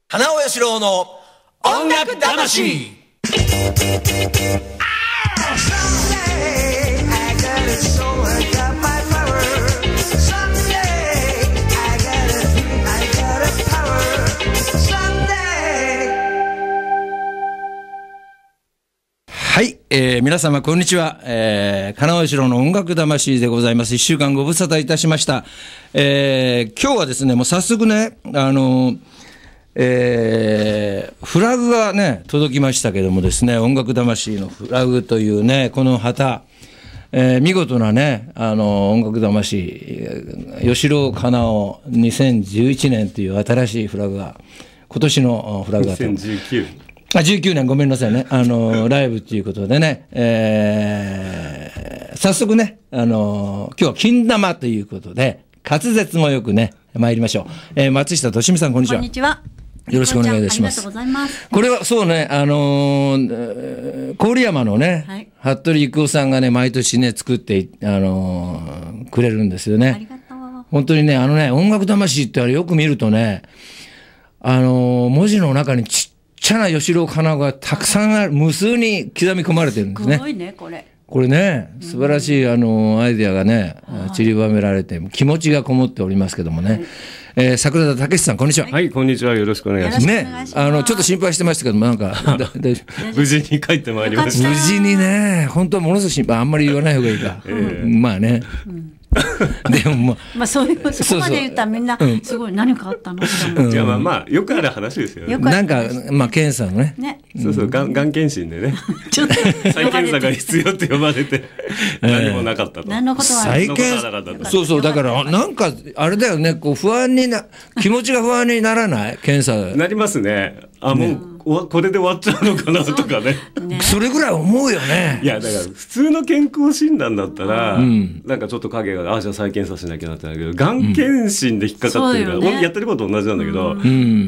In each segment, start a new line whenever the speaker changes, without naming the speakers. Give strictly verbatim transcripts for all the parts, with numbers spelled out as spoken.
花尾義郎の音楽魂。はい、えー、皆様こんにちは、えー、金尾義郎の音楽魂でございます。いっしゅうかんご無沙汰いたしました。えー、今日はですね、もう早速ね、あのーえー、フラグがね届きましたけどもですね、音楽魂のフラグというねこの旗、えー、見事なね、あの音楽魂義郎金尾にせんじゅういちねんという新しいフラグが、今年のフラグが
にせんじゅうきゅう
あじゅうきゅうねん、ごめんなさいね、あのライブということでね、えー、早速ね、あの今日は金玉ということで滑舌もよくね参りましょう。えー、松下俊美さん、こんにちは。
こんにちは。
よろしくお願いいたします。
ありがとうございます。
これはそうね、あのー、郡山のね、はい、服部郁夫さんがね毎年ね作って、あのー、くれるんですよね。
ありがとう。
本当にね、あのね、音楽魂ってあれよく見るとね、あのー、文字の中にちっちゃな義郎金尾がたくさんある、無数に刻み込まれてるんですね。
すごいね、これ。
これね、素晴らしい、あのアイデアがね、散りばめられて、気持ちがこもっておりますけどもね。はい、えー、桜田武さん、こんにちは。
はい、こんにちは。よろしくお願いします。
ね、あのちょっと心配してましたけども、なんか
無事に帰ってまいりました。
無事にね、本当はものすごく心配、あんまり言わない方がいいか。えー、まあね。うん、
でもまあ、まあ、そういうそこまで言ったらみんなすごい何かあったのって思う。
じゃあまあまあよくある話ですよね。
なんかまあ検査のね。
ね、
そうそう、がんがん検診でね。ちょっと再検査が必要って呼ばれて何もなかったと。
何のことは
再検査。そうそう、だからなんかあれだよね、こう不安にな気持ちが不安にならない検査。
なりますね。あ、もうこれで終わっちゃうのかなとかね。
それぐらい思うよね。
いやだから普通の健康診断だったらなんかちょっと影が、あ、じゃあ再検査しなきゃなってなるけど、がん検診で引っかかってるから、うんね、やってること同じなんだけど、うん、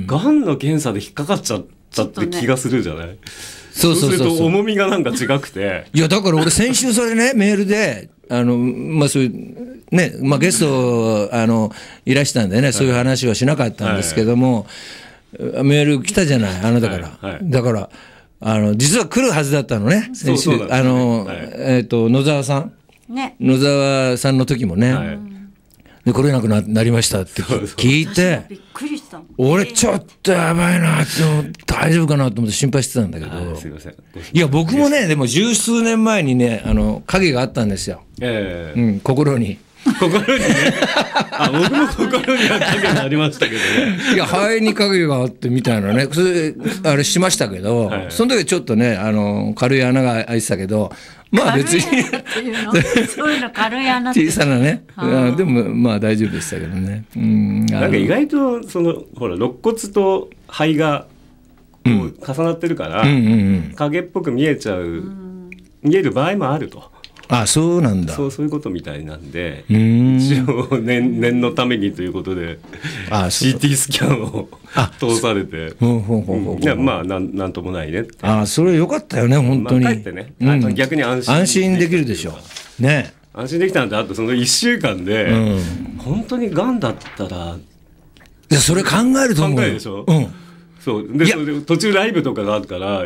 がんの検査で引っかかっちゃったって気がするじゃない。
そうそうそうそう。
そうすると重みがなんか違くて。
いやだから俺先週それねメールであのまあそういうね、まあゲストあのいらしたんでね、そういう話はしなかったんですけども、はいはい、メール来たじゃない、あなたから、はいはい、だからあの実は来るはずだったのね、先週。そうそうなんですね。あの、はい、えっと野沢さん、ね、野沢さんの時もね、はい、で来れなく な, なりましたって聞いて、びっくりした。俺ちょっとやばいなって、大丈夫かなと思って心配してたんだけど、すいません。いや僕もね、でも十数年前にね、あの影があったんですよ、えーうん、心に
心にねあ、僕も心には影がありましたけどね。
いや肺に影があってみたいなね、それあれしましたけど、はいはい、その時ちょっとね、あの軽い穴が開いてたけど、まあ別に
そういうの軽い穴って
小さなね、でもまあ大丈夫でしたけどね。うん、
なんか意外とそのほら肋骨と肺がこう重なってるから、うんうんうん、影っぽく見えちゃう、うん、見える場合もあると。
あ、そうなんだ。
そう、そういうことみたいなんで、うーん、一応 念, 念のためにということであ シーティー スキャンを通されて、いやまあな ん, なんともないねって。
あ、それよかったよね本当に。
まあ、帰ってね、うん、逆に安心
安心できるでしょうね。
安心できたんで、あとそのいっしゅうかんで、うん、本当にがんだったら、
いやそれ考えると思う。
考えるでしょ、うん、そうで、それで途中ライブとかがあるから、うん、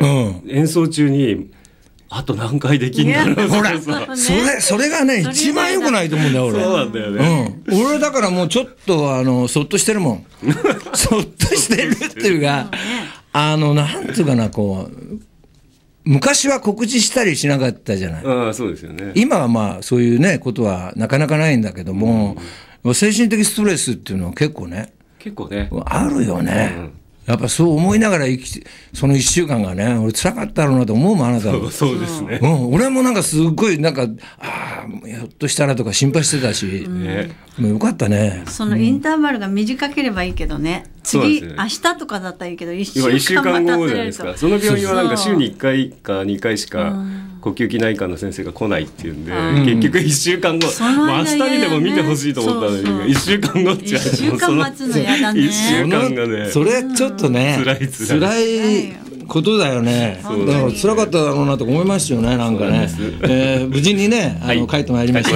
演奏中にあと何回できんだろう。
ほら、それ、それがね、一番良くないと思うんだよ、俺。
そうなんだよね。
うん。俺だからもうちょっと、あの、そっとしてるもん。そっとしてるっていうか、あの、なんていうかな、こう、昔は告知したりしなかったじゃない。
ああ、そうですよね。
今はまあ、そういうね、ことはなかなかないんだけども、うん、精神的ストレスっていうのは結構ね、
結構ね、
あるよね。うん、やっぱそう思いながら生きそのいっしゅうかんがね、俺辛かったろうなと思うもん、あなたは。
そう、そうですね、
うん、俺もなんかすごいなんか、ああひょっとしたらとか心配してたし、ね、もうよかったね。
そのインターバルが短ければいいけどね、うん、次、ね、明日とかだったらいいけどいっしゅうかん待たせれると。
その病院はなんか週にいっかいかにかいしか呼吸器内科の先生が来ないっていうんで、うん、結局いっしゅうかんご、もう明日にでも見てほしいと思ったのに、ね、いっしゅうかんごっちゃう。いっしゅうかん待つのやだね。いっしゅうかんがね、
それちょっとね、
辛い辛い
辛いことだよね。だから辛かっただろうなと思いますよね、なんかね。えー、無事にね、あの、はい、帰ってまいりました。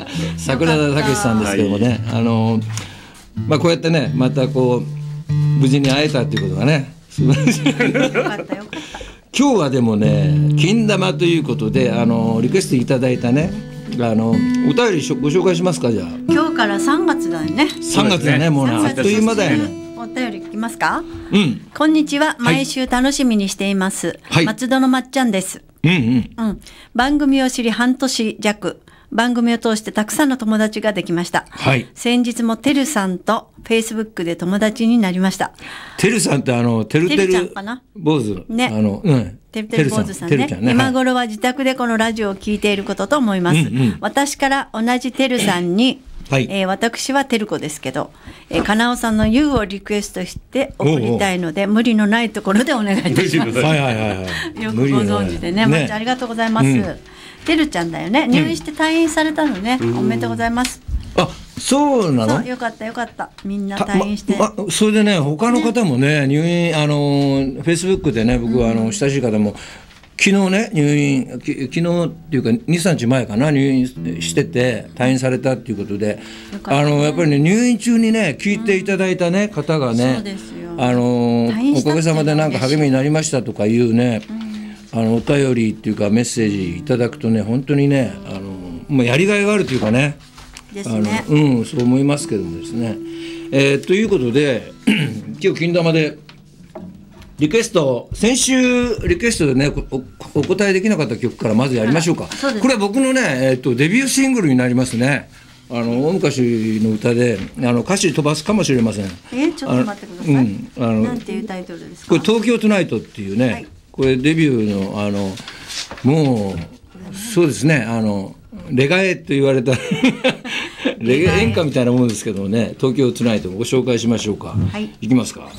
桜田武さんですけどもね、はい、あのまあこうやってね、またこう無事に会えたっていうことがね素晴らしい。
よかったよかった。
今日はでもね金玉ということであのリクエストいただいたねあのお便りご紹介しますか。じゃあ
今日からさんがつだよね。
さんがつだねもうねあっという間だよね。
お便り聞きますか。
うん。
こんにちは、毎週楽しみにしています、はい、松戸のまっちゃんです。
うんうん
うん、番組を知り半年弱、番組を通してたくさんの友達ができました、
はい、
先日もてるさんとフェイスブックで友達になりました。
てるさんってあのてるてる坊主
ね、
あの、うん、
てるてる坊主さん ね, ね今頃は自宅でこのラジオを聞いていることと思います、うんうん、私から同じてるさんにはい、えー、私はてる子ですけど、えー、かなおさんの ユー をリクエストして送りたいので、おうおう無理のないところでお願いいたします。はいはいはいはい、よくご存知でね、まっちゃんありがとうございます。うん、てるちゃんだよね、入院して退院されたのね、うん、おめでとうございます。
あ、そうなの。
そうよかったよかった、みんな退院して、
まま、それでね他の方もね、入院あのフェイスブックでね僕はあの親しい方も昨日ね入院昨日っていうか にさんにちまえかな入院してて退院されたっていうことで、あのやっぱりね入院中にね聞いていただいたね、うん、方がね、そうですよ、あのおかげさまでなんか励みになりましたとかいうね、うん、あのお便りっていうかメッセージいただくとね本当にねあのもうやりがいがあるというかね、
ですね、
あのうんそう思いますけどもですね、えー、ということで今日金玉でリクエスト、先週リクエストでね お, お答えできなかった曲からまずやりましょうか。これは僕のね、えー、とデビューシングルになりますね。あの大昔の歌であの歌詞飛ばすかもしれません。
えー、ちょっと待ってください。うん、あのなんていうタイトルですか。
これ東京トゥナイトっていうね、はい、これデビューのあのもうそうですね、あのレガエと言われたレゲエ演歌みたいなものですけどもね、東京トゥナイトご紹介しましょうか。はい、いきますか。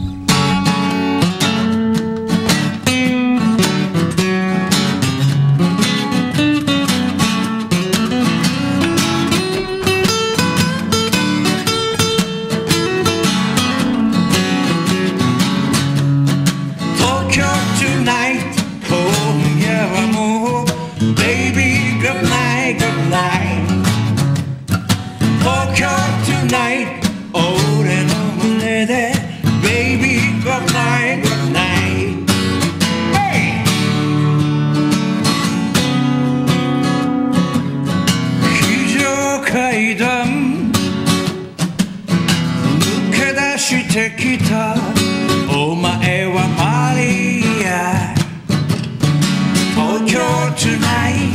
お前はマリア東京トゥナイ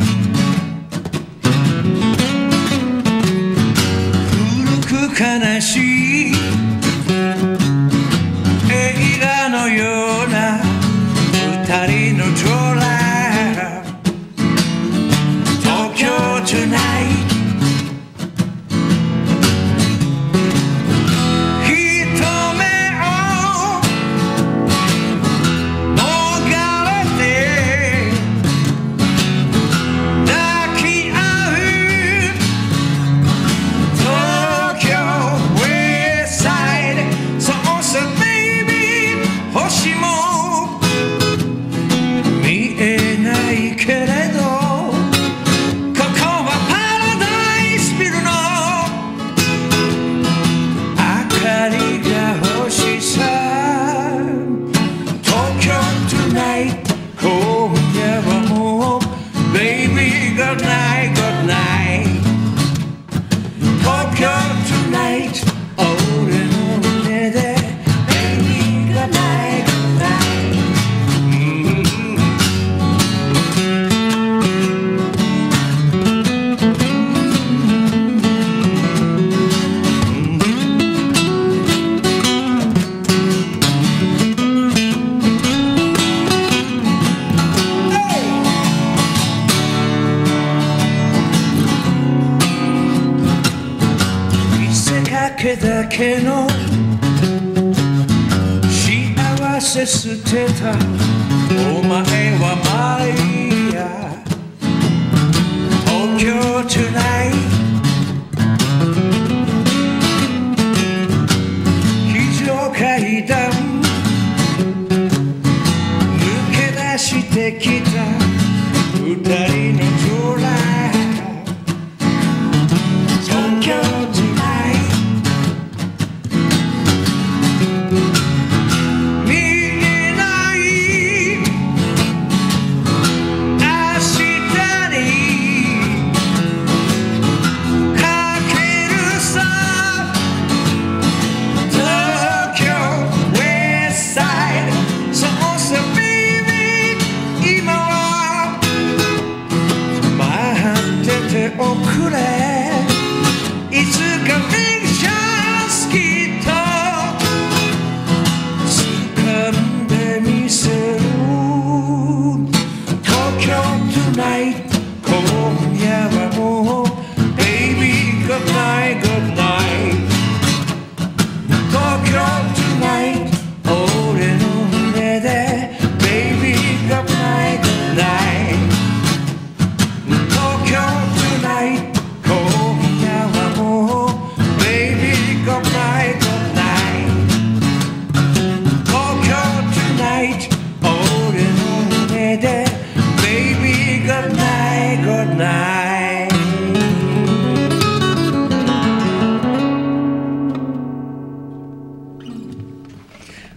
ト古く悲しい映画のような二人のドラ東京トゥナイだけの幸せ捨てたお前はマリア東京トゥナイ非常階段抜け出してきた二人のドラ東京トゥナイ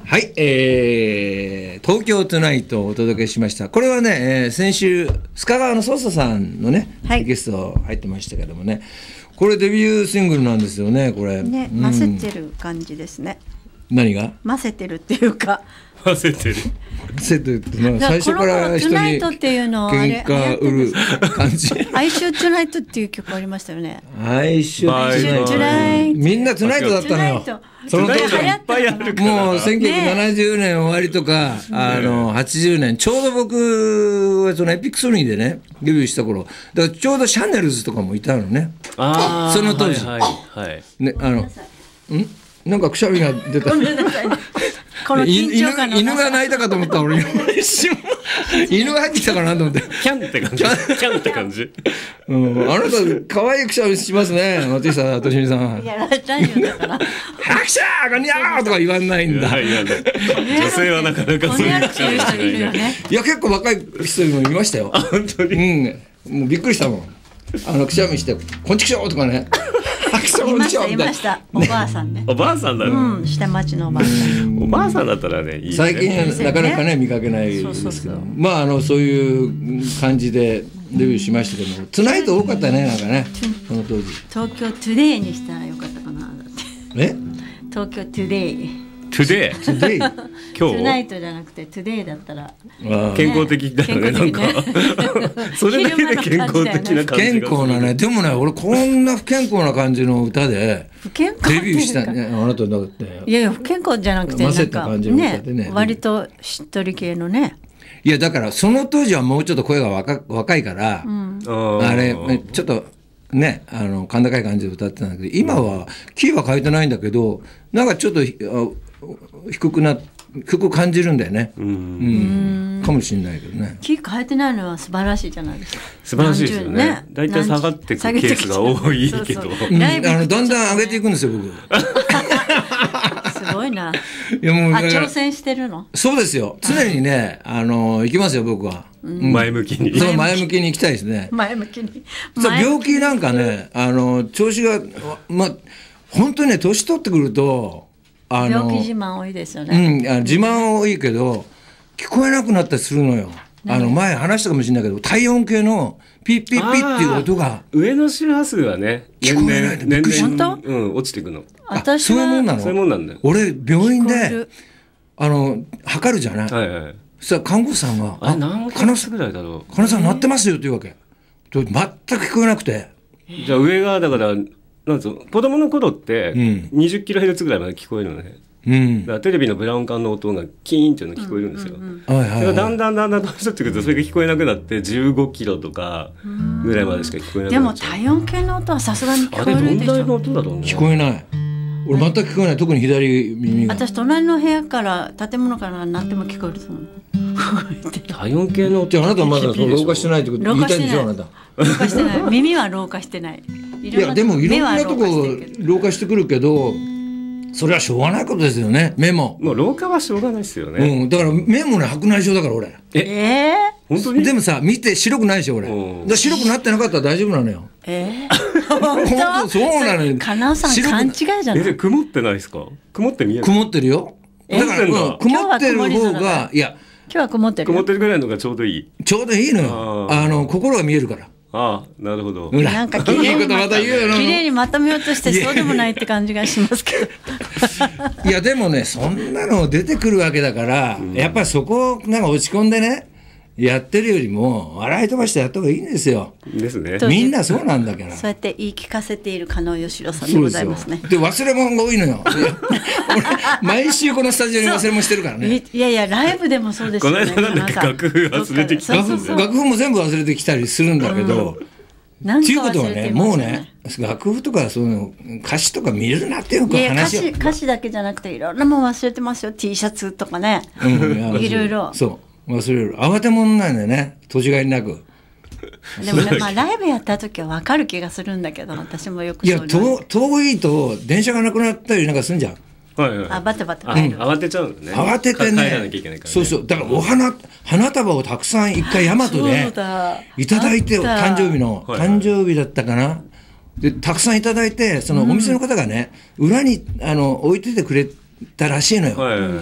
はい、えー、東京トゥナイトをお届けしました。これはね、えー、先週須賀川の捜査さんのね、はい、ゲスト入ってましたけどもね、これデビューシングルなんですよね、これ
ね、ませてる感じですね。
何が
ませてるっていうか
ませてる
ませてるってのは最初から人に喧嘩売る感じ。
哀愁トゥナイトっていう曲ありましたよね。
哀愁トゥナイト、みんなトゥナイトだったのよ。その当時もうせんきゅうひゃくななじゅうねん終わりとか、ね、あのはちじゅうねんちょうど僕はそのエピックソニーでねデビューした頃だからちょうどシャネルズとかもいたのね。あその当時、はいはいはい、ね、あのんなんかくしゃみが出た。
この緊張感の
犬が鳴いたかと思った俺一瞬犬が入ってきたかなと思って
キャンって感じキャンって感じ、
うん、あなた可愛いくしゃみしますね松下敏美さん。
いやラジオだから
拍手こんにゃーとか言わないんだ。
いやいや女性はなかなかそういうくしゃみしないね。
いや結構若い人もいましたよ。
本当に、
うん、もうびっくりしたもん。あのくしゃみしてこんちくしょうとかね
いましたいましたおばあさんね。
おばあさんだね。
うん、下町のおばあさん。
おばあさんだったらねいいね。
最近なかなかね見かけないですけど、まああのそういう感じでデビューしましたけど、トゥナイト多かったねなんかねその当時。
東京トゥデイにしたらよかったかなだって。
え？
東京トゥデイ。
トゥデイ。
トゥデイ。
今日。
トゥナイトじゃなくてトゥデイだったら
健康的だよねなんか。それだけで健康的な感じが。
健康なね。でもね俺こんな不健康な感じの歌でデビューしたねあなただって。
いやいや不健康じゃなくてなんかね割としっとり系のね。
いやだからその当時はもうちょっと声が若若いから、うん、あれちょっとねあの甲高い感じで歌ってたんだけど今はキーは変えてないんだけどなんかちょっと低くな低く感じるんだよね。うん、うん、かもしれないけどね。
キー変えてないのは素晴らしいじゃないですか。
素晴らしいですよね。だいたい下がっていくケースが多いけど、
うん、あのだんだん上げていくんですよ僕。
すごいな。いやもうあ挑戦してるの。
そうですよ。常にねあの行きますよ僕は。
うん、前向きに。
そう前向きに行きたいですね。
前向きに。
そう病気なんかねあの調子がまあ本当にね年取ってくると。
あの病気自慢多いですよね。
うん、あ自慢多いけど聞こえなくなったりするのよ。あの前話したかもしれないけど体温計のピッピッピッっていう音が
上の周波数はね
聞こえないでびっくりした。
うん、落ちていくの。
あそういうもんなの。
そういうもんなんだよ。
俺病院であの測るじゃない。
はいはい。
そしたら看護師さんが
あ何ヶ月ぐらいだろう。
金さん鳴ってますよって言うわけ。全く聞こえなくて。
じゃあ上がだから。なん子供の頃ってにじゅっキロヘルツぐらいまで聞こえるのね、うん、だからテレビのブラウン管の音がキーンっていうのが聞こえるんですよ。だんだんだんだん年取ってくるとそれが聞こえなくなってじゅうごキロとかぐらいまでしか聞こえなくなっちゃう。
でも体温計の音はさすがに聞こえるでしょ。あれどん
なの音だろうね。
聞こえない。俺全く聞こえない。特に左耳が。
私隣の部屋から建物から鳴っても聞こえると思う。
体温計の音。
じゃああなたはまだ老化してないってこと言いたいんでしょあなた。
老化してない。耳は老化してない。
いやでもいろんなとこ老化してくるけどそれはしょうがないことですよね。目も
もう老化はしょうがないですよね、
うん、だから目もね白内障だから俺。
ええ
ー、本当に。
でもさ見て白くないでしょ俺。だ白くなってなかったら大丈夫なのよ。
えー、本当
そうなのよ。
金尾さん勘違いじゃない。
え曇ってないですか。曇って見える。
曇ってるよ。だから、うん、曇ってる方がいや
今日は曇ってる。
曇ってるぐらいのがちょうどいい。
ちょうどいいのよ。あの心が見えるから。
ああなるほど。
なんか綺麗にまた言うの。綺麗にまとめようとしてそうでもないって感じがしますけど。
いやでもねそんなの出てくるわけだから、うん、やっぱりそこをなんか落ち込んでねやってるよりも笑い飛ばしてやった方がいいんですよ。
ですね。
みんなそうなんだから。
そうやって言い聞かせている加納義郎さんでございますね。
で忘れ物が多いのよ。俺毎週このスタジオに忘れ物してるからね。
いやいやライブでもそうですよね。
この間なんだっけ楽譜忘れてきた。
楽譜も全部忘れてきたりするんだけど。うんっていうことはね、もうね、楽譜とかそういう歌詞とか見るなっていう話を。
いや歌詞、歌詞だけじゃなくていろんなもん忘れてますよ。T シャツとかね、うん、いろいろ。
そう忘れる。慌て者なんだよね。土地がいなく。
でもね、まあライブやった時は分かる気がするんだけど、私もよくそういう
の。いや遠いと電車がなくなったりなんかするんじゃん。
はいはい、
あバタバタ帰る、
うん、慌てちゃうのね。
慌ててね
帰らなきゃいけないからね。
そうそうだからお花花束をたくさん一回大和でいただいて誕生日の誕生日だったかなでたくさんいただいてそのお店の方がね、うん、裏にあの置いててくれたらしいのよ、はいはいはい、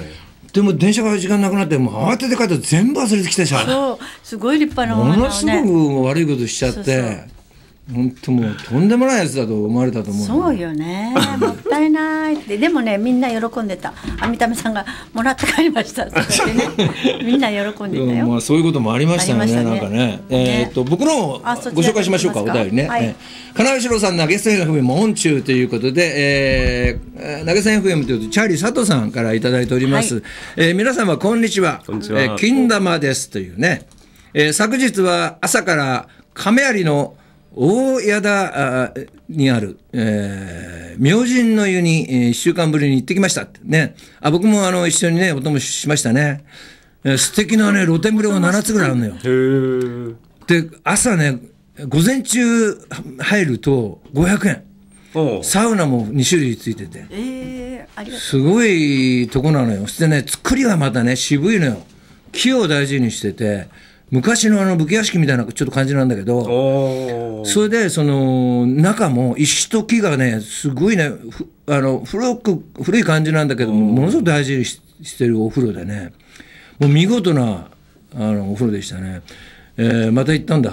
でも電車が時間なくなってもう慌てて帰ったら全部忘れてきたじゃん。
そうすごい立派なお
も
花をね。
のすごく悪いことしちゃって。そうそう本当もうとんでもないやつだと思われたと思う。
そうよね。もったいないって。でもねみんな喜んでた。あみためさんがもらって帰りましたって言ってね。みんな喜んでたよ。
まあそういうこともありましたよね。
ね
なんかね。えー、っと僕のご紹介しましょうかお便りね。はい、金井四郎さん投げ銭 エフエム オン中ということで、えー、投げ銭 エフエム というとチャーリー佐藤さんからいただいております。はい、えー、皆様こんにちは。
こんにちは。
えー、金玉ですというね。えー、昨日は朝から亀有の大矢田にある、えー、明神の湯に、えー、いっしゅうかんぶりに行ってきましたってね。あ僕もあの一緒にねお供しましたね。えー、素敵なね露天風呂がななつぐらいあるのよ。
へ
で朝ね午前中入るとごひゃくえん、サウナもにしゅるいついてて、
えー、ありがとう
すごいとこなのよ。そしてね作りがまたね渋いのよ。木を大事にしてて昔のあの武家屋敷みたいなちょっと感じなんだけど、それでその中も石と木がねすごいねあの古く古い感じなんだけどものすごく大事に し, してるお風呂でねもう見事なあのお風呂でしたね。えー、また行ったんだ。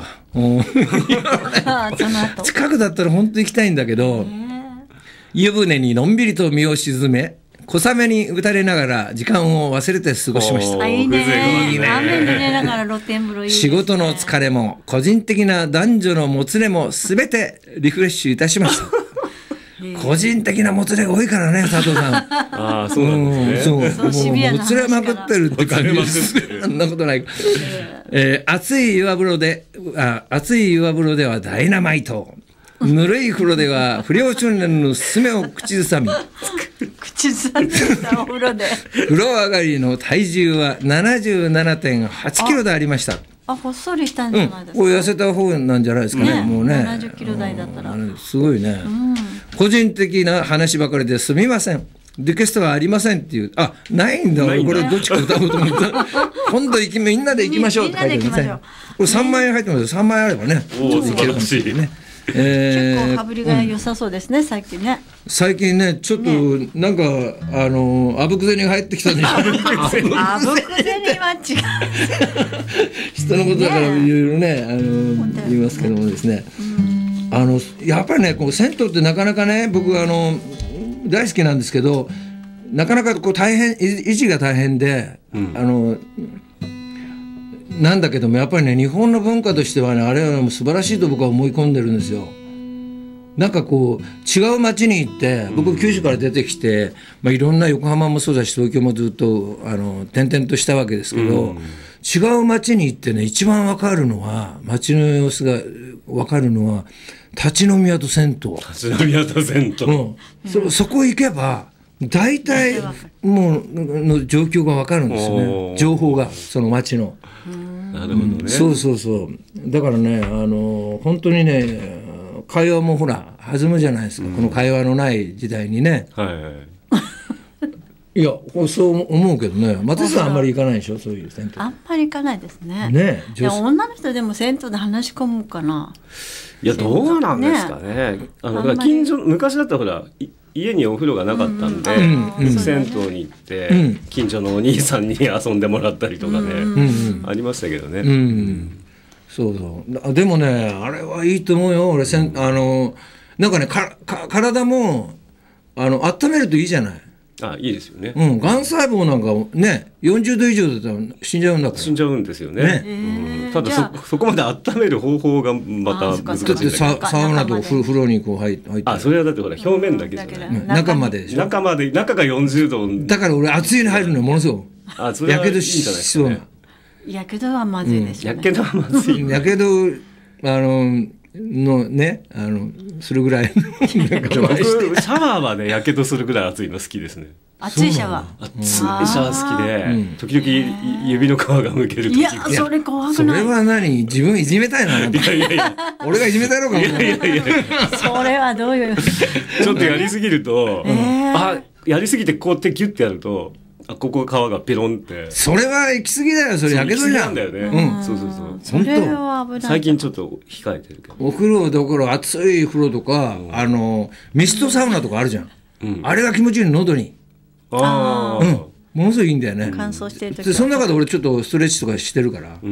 近くだったら本当に行きたいんだけど、湯船にのんびりと身を沈め小雨に打たれながら時間を忘れて過ごしました。
いいね。いいね。雨に寝ながら露天風呂いいですね。
仕事の疲れも個人的な男女のもつれもすべてリフレッシュいたしました。個人的なもつれが多いからね佐藤さん。
ああそうなんですね。
うん、そうもうもつれまくってるって感じです。そんなことない。えー、熱い湯風呂であ熱い湯風呂ではダイナマイト。ぬるい風呂では不良少年のすすめを口ずさみ
口ずさんでたお風呂で
風呂上がりの体重は ななじゅうななてんはちキロでありました。
あほっそりしたんじゃないですか。
うん、こう痩せた方なんじゃないですか ね, ねもうね
ななじゅっキロ台だったら
すごいね、うん、個人的な話ばかりですみません。リクエストはありませんっていうあないんだ俺これどっちか歌おうと思った今度行きみんなで行きましょうって書いてありません。これさんまんえん入ってますよ。さんまんえんあればねちょっといけるかもしれないね。
えー、結構羽振りが良さそうですね、うん、最近ね。
最近ねちょっとなんか、ね、あのあぶく銭が入ってきたんであぶく銭
は違う
人のことだからいろいろねあの言いますけどもですね、あのやっぱりねこう銭湯ってなかなかね僕あの大好きなんですけどなかなかこう大変維持が大変で、うん、あのなんだけどもやっぱりね日本の文化としてはねあれはもう素晴らしいと僕は思い込んでるんですよ。なんかこう違う街に行って僕九州から出てきて、まあ、いろんな横浜もそうだし東京もずっとあの転々としたわけですけど、うん、違う街に行ってね一番分かるのは街の様子が分かるのは立ち飲み屋と銭湯。
立ち飲み屋と銭湯、
うんそ, そこ行けば大体もうの状況が分かるんですよね。情報がその街の。
なるほどね、うん、
そうそうそうだからねあの本当にね会話もほら弾むじゃないですか、うん、この会話のない時代にね、
はいはい
いやそう思うけどね松井さんあんまり行かないでしょそういう銭湯。
あんまり行かないですね。
ね
いや女の人でも銭湯で話し込むかな。
いやどうなんですかね。あの近所昔だったらほら家にお風呂がなかったんで、うんうん、銭湯に行って、うん、近所のお兄さんに遊んでもらったりとかね、うんうん、ありましたけどね、うんうん、
そうそうでもねあれはいいと思うよ俺せんあのなんかねかか体もあの温めるといいじゃない。
あいいですよね、
うん、がん細胞なんかねよんじゅうど以上だったら死んじゃうんだから
死んじゃうんですよね、ねうん、ただ そ, そこまで温める方法がまた難しい。だってサ
ウナと風呂にこう入って入って
あそれはだってほら表面だけじゃない、
うん、中まででしょ。
中まで中がよんじゅうど
だから俺熱いの入るのよものすごく
あそれはいいんじゃないですかね。
やけどはまずいですよね、
やけどはまずい
やけどあののねあのするぐらい僕シ
ャワーはねやけどするぐらい熱いの好きですね。
熱いシャワ
ー熱いシャワー好きで、うん、時々指の皮がむける時。
いやそれ怖くない。
それは何自分いじめたいな。いやいやいや俺がいじめたいのかも。いやいやいや
それはどういう
ちょっとやりすぎると、えー、あやりすぎてこうやってギュッてやるとあここ皮がペロンって
それは行き過ぎだよ。それやけどじゃん。
だよね、うん、そうそうそう
それは危ない。
最近ちょっと控えてるけど
お風呂どころ熱い風呂とか、うん、あのミストサウナとかあるじゃん、うん、あれが気持ちいいの喉に
ああ、うん、
ものすごいいいんだよね。
乾燥してる時は
でその中で俺ちょっとストレッチとかしてるから、うん、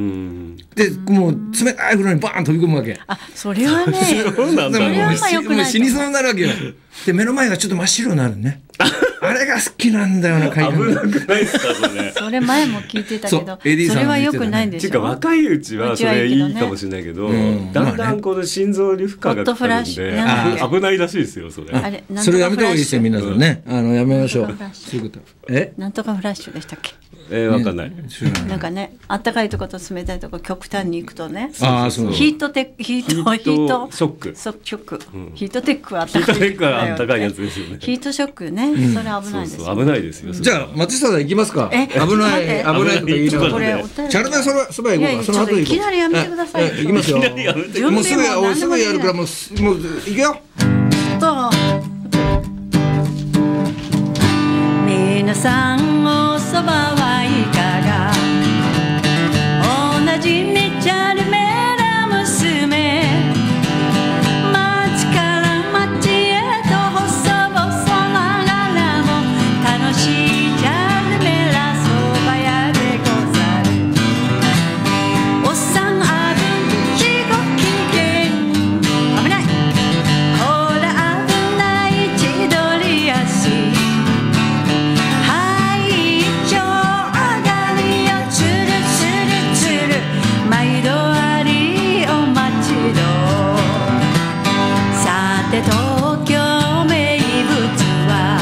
でもう冷たい風呂にバーン飛び込むわけ。
あ、それはね
そうなんだ。
それはまあ良くない。
もう死にそうになるわけよ。で目の前がちょっと真っ白になるね。あれが好きなんだよな。
危なくないですかそれ。
それ前も聞いてたけど、そ,
エディさん
それは良くないんでしょ。
ていうか若いうちはそれいいかもしれないけど、うん、だんだんこの心臓に負荷がかかるんで危ないらしいですよそれ。
あれ
それやめた方がいいですよ皆さんね。あのやめましょう。そういうこと。え？
なんとかフラッシュでしたっけ？
えー、わかんない、
ね、なんかね、あったかいところと冷たいところ極端に行くとね、
あーそう
ヒートテックヒートヒート
ショック
ショック、うん、ヒートテックはあったかい、
ヒートテックはあったかいやつですよね。
ヒートショックね、うん、それ危ないですよ、
そうそう危ないですよ。
じゃあ松下さん行きますか。
え
危ない危ないとか言いながら、
これ
チャルメラそばそば行こうか。その後
いきなりやめてください。
行きますよ。もうすぐすぐやるからもうもう行くよ。
と皆さんおそばはいかが。同じねチャルメラ娘、町から町へと細々ながらも楽しいチャルメラそば屋でござる。おっさんあぶちご機嫌、危ないほら危ない千鳥足、はい一丁上がりよつるつるつる、毎度ありお待ちど。さて東京名物は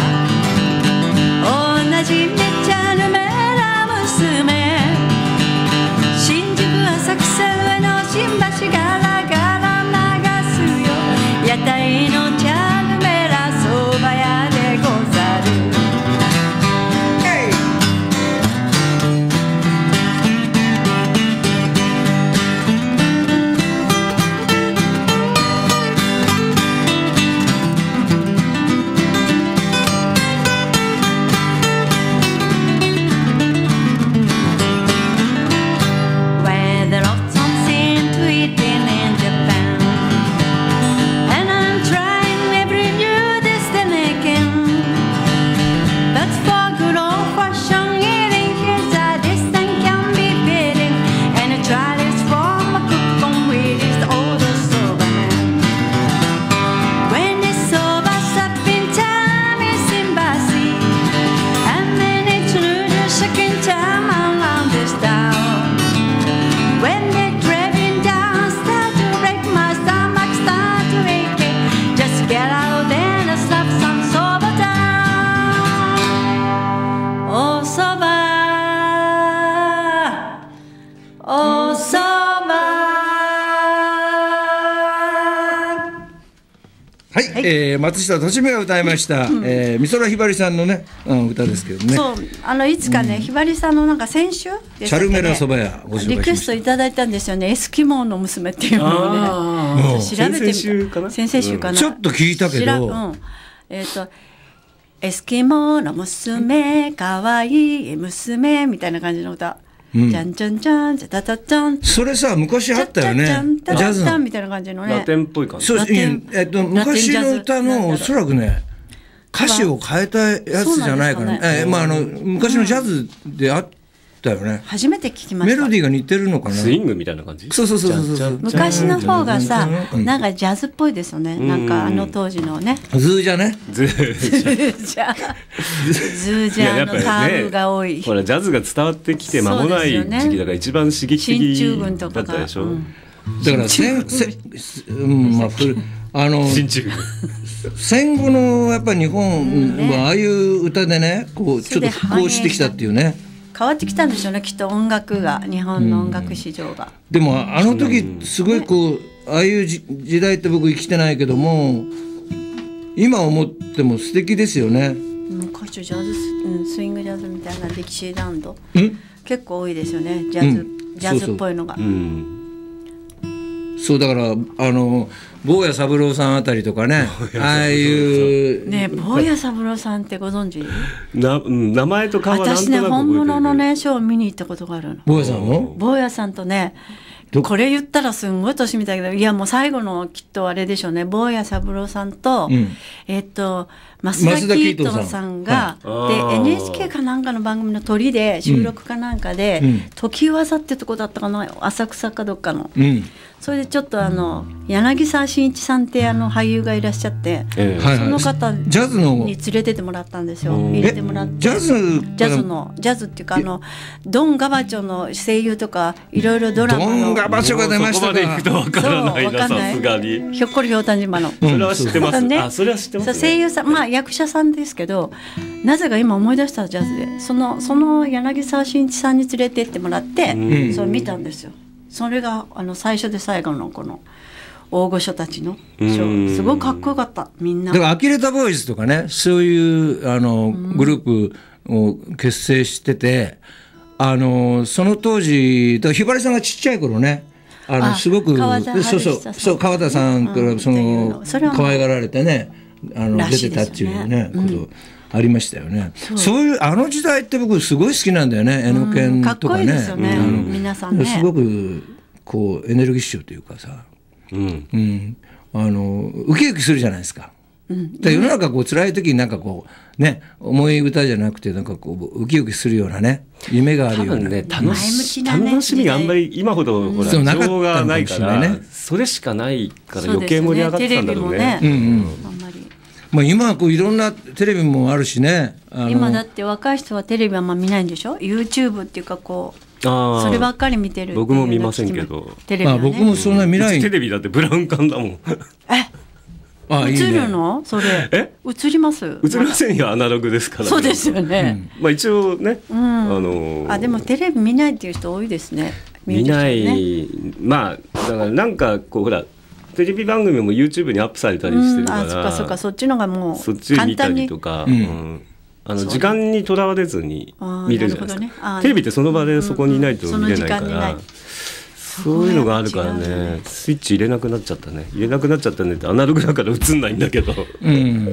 同じねチャルメラ娘、新宿浅草上野新橋ガラガラ流すよ、屋台のチャルメラそば屋でござる。Where there are something to eat in Japan, and I'm trying every new destination. But for good old fashioned eating, here's a distance can be fitting, and a trial is from a cook from with his old soba man. When the soba's up in time, it's in Basi, and then it's the second time around this town. When they're driving down, start to break my stomach, start to ache. Just get out and slap some soba down. Oh soba, oh soba.
はい、えー、松下敏美が歌いました、えー、美空ひばりさんのね、うん、歌ですけどね。
そう、あのいつかね、ひばりさんのなんか先週でしたっけね、
チャルメラそば屋ご紹介しました。
リクエストいただいたんですよね。エスキモーの娘っていうのをね、調べてみた。
先々週かな
先々週かな、
ちょっと聞いたけど、
知らん、うん、えっ、ー、とエスキモーの娘、かわいい娘みたいな感じの歌。じゃんじゃんじゃんじゃたたたん。
それさ昔あったよね。
ジャズ
の
みたいな感じのね。
ラテンっぽい感じ。
そう、えっと昔の歌のおそらくね歌詞を変えたやつじゃないかな。えまああの昔のジャズであったよね。
初めて聞きました。
メロディーが似てるのかな。
スイングみたいな感じ。
そうそうそうそうそう。
昔の方がさ、なんかジャズっぽいですよね。なんかあの当時のね。
ズージャね。
ズー
ジャ。ズージャのタームが多い。
ほらジャズが伝わってきて間もない時期だから一番刺激的だったでしょ。
だから戦うんまああの戦後のやっぱり日本はああいう歌でね、こうちょっと復興してきたっていうね。
変わってきたんでしょうね、きっと音楽が、日本の音楽市場が。
でもあの時すごいこうああいう時代って僕生きてないけども今思っても素敵ですよね。
昔ジャズ、うん、スイングジャズみたいなディキシーランド結構多いですよね、ジャズ、うん、ジャズっぽいのが。そうそう、
うん、そうだからあの坊谷三郎さんあたりとかね、ああいう
ね、坊谷三郎さんってご存知？
な名前と顔はなんとなく覚えてる。
私ね、本物のねショーを見に行ったことがあるの。
坊谷さんの？
坊谷さんとねこれ言ったらすんごい年みたいだけど、いやもう最後のきっとあれでしょうね、坊谷三郎さんと、うん、えっと増田キートンさんが、はい、で エヌエイチケー かなんかの番組の鳥で収録かなんかで、うん、時技ってとこだったかな、浅草かどっかの、うん、それでちょっとあの柳沢慎一さんってあの俳優がいらっしゃって、えー、その方に
ジャズの
連れてってもらったんですよ。入れてもらって
ジャズ
ジャズのジャズっていうかあのドン・ガバチョの声優とかいろいろドラマの
ドン・ガバチョが出ましたか。
そこまで行くとわからないな、さすがに。
ひょっこりひょうたん島の、
うん、それは知ってます、ね、あそれは知ってます、ね、
声優さん、まあ役者さんですけど、なぜか今思い出したジャズでそのその柳沢慎一さんに連れてってもらって、うん、それ見たんですよ。それがあの最初で最後のこの大御所たちのショー、すごいかっこよかった。みんな
だからアキレタボーイズとかね、そういうあのグループを結成してて、あのその当時だからひばりさんがちっちゃい頃ね、あのすごくそうそうそう川田さんからその可愛がられてね、あの出てたっていうねことありましたよね。そういうあの時代って僕すごい好きなんだよね。エノケンとかね、
皆さんね
すごくこうエネルギッシュというかさ、うんうん、あのウキウキするじゃないですか。うん、世の中こう辛い時になんかこうね、重い歌じゃなくてなんかこうウキウキするようなね、夢があるような、
ね、楽し、ね、楽しみがあんまり今ほどほら情報がないから、ね、それしかないから余計盛り上がってたんだろうね。
まあ今はこういろんなテレビもあるしね。
あの今だって若い人はテレビはあんま見ないんでしょ。 YouTube っていうかこうあそればっかり見てる。
僕も見ませんけど
テレビは、ね、
まあ、僕もそんな見ない。
テレビだってブラウン管だもん。
えあ映るの？それえ映ります？
映りませんよ、アナログですから、ね、
そうですよね、
うん、まあ一応ね、うん、あのー、
あでもテレビ見ないっていう人多いですね。
見ない、まあだからなんかこうほらテレビ番組も YouTube にアップされたりしてるから、うん、あ
そっかそっか、そっちのがもう
そっち見たりとか、うん、あの時間にとらわれずに見れるじゃないですか、ね、テレビってその場でそこにいないと見れないから、うん、そういうのがあるからね、スイッチ入れなくなっちゃったね入れなくなっちゃったねってアナログだから映んないんだけど、
うん、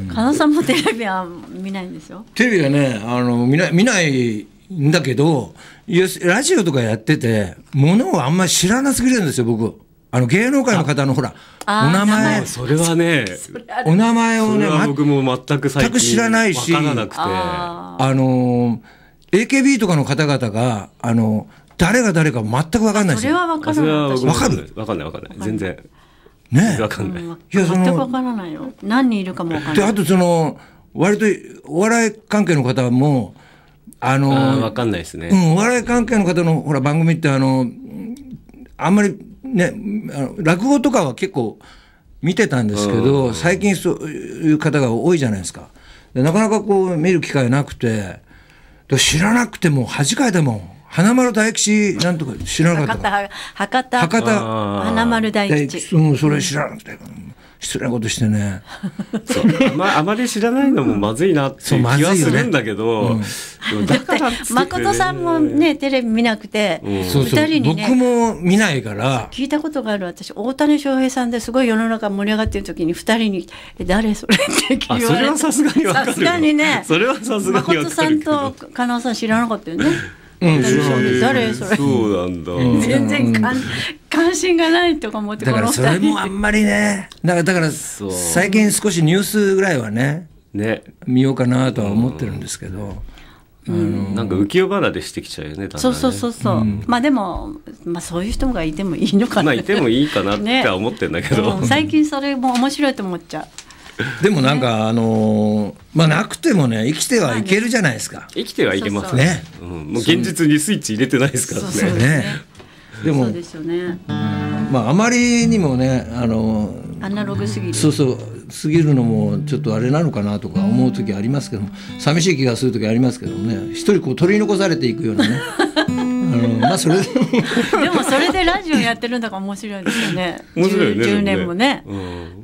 加納さんもテレビは見ないんですよ。
テレビはねあの見な、見ないんだけど、ラジオとかやっててものをあんまり知らなすぎるんですよ僕。あの芸能界の方のほらお名前、
それはね
お名前をね
僕も全く最近
知らないし、
分からなくて、
あの エーケービー とかの方々があの誰が誰か全く分かんないですよ。
それは分からない。
分かる？
分かんない分かんない全然
ね
分かんない。い
や全く分からないよ。何人いるかも分からない。
であとその割とお笑い関係の方もあの
あ分かんないですね。
うん、お笑い関係の方のほら番組ってあのあんまりね、あの落語とかは結構見てたんですけど、最近そういう方が多いじゃないですか。でなかなかこう見る機会なくて、知らなくても恥かいたもん。花丸大吉なんとか知らなかったか。
博多博多花丸大吉。
うん、それ知らなくて失礼なことしてね。
そうあま、あまり知らないのもまずいなっていう気はするんだけど、ね
うん、だって誠さんもねテレビ見なくて、うん、
そうそう人にね僕も見ないから
聞いたことがある。私大谷翔平さんですごい世の中盛り上がってる時にふたりに誰それって言われて、
それはさすがに分かるよ。
さすがにね
それはさすがに分かるけど
誠さんと加納さん知らなかったよね。うん、誰それ
そうなんだ、
うん、全然関心がないとか思って、
だからそれもあんまりねだから、だから最近少しニュースぐらいはね、ね見ようかなとは思ってるんですけど、
うん、なんか浮世離れしてきちゃうよね、
そうそうそうそう、うん、まあでも、まあ、そういう人がいてもいいのかな、
まあいてもいいかなっては思ってるんだけど、
ね、最近それも面白いと思っちゃう。
でもなんか、ね、あのー、まあなくてもね生きてはいけるじゃないですか。
生きてはいけますね。うん、もう現実にスイッチ入れてないですからね。
そうそうね。でもそうですよね。
まああまりにもねあの
ー、アナログすぎる。
そうそうすぎるのもちょっとあれなのかなとか思う時ありますけども、寂しい気がする時ありますけどもね、一人こう取り残されていくようなね。あのまあそれでも
でもそれでラジオやってるんだから面白いですよね。
面白いね。
じゅうねんもね。
うん、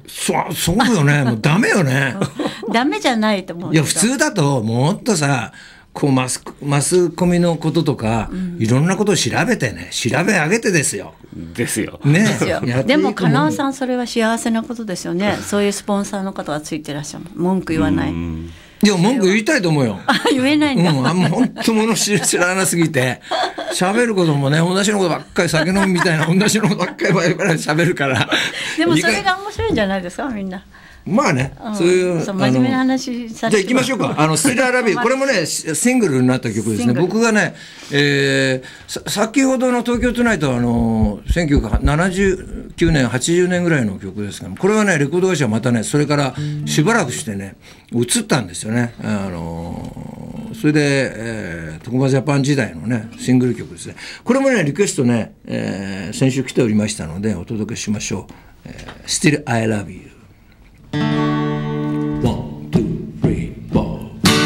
そそうよね。もうダメよね。
ダメじゃないと思う。
いや普通だともっとさこうマスマスコミのこととか、うん、いろんなことを調べてね調べ上げてですよ。
ですよ。
ね。
ですよ。でも加納さんそれは幸せなことですよね。そういうスポンサーの方がついてらっしゃる。文句言わない。
いや文句言いたいと思うよ。
あ言えないんだ。
うん、あんま本当物知らなすぎて喋ることもね同じのことばっかり酒飲みみたいな同じのことばっかり喋るから
でもそれが面白いんじゃないですかみんな。
まあね、
うん、
そういう
そう真面目な話させて
じゃあ行きましょうか。あのスティル・アイ・ラブ・ユーこれもねシングルになった曲ですね。僕がね、えー、先ほどの東京トゥナイトはあのせんきゅうひゃくななじゅうきゅうねんはちじゅうねんぐらいの曲ですけど、これはねレコード会社はまたねそれからしばらくしてね移ったんですよね。あのそれで、えー、トコマジャパン時代のねシングル曲ですね。これもねリクエストね、えー、先週来ておりましたのでお届けしましょう。えー、Still I Love You。One, two, three, four.